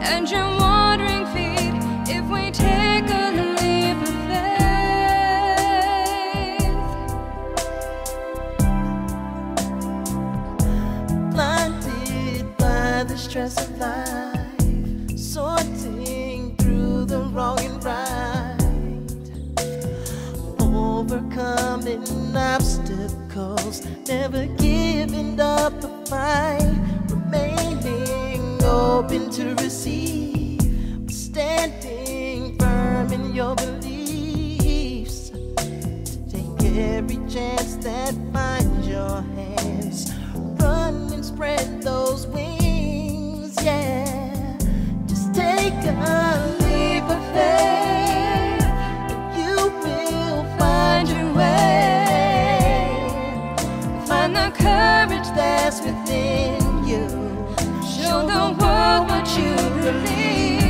and your wandering feet if we take a leap of faith. Blinded by the stress of life, sorting through the wrong and right, overcoming obstacles, never giving up the fight, remaining open to receive, standing firm in your beliefs, to take every chance that finds your hands, run and spread those wings, yeah, just take a leap of faith, and you will find your way, Find the courage that's within you. show the world what you believe.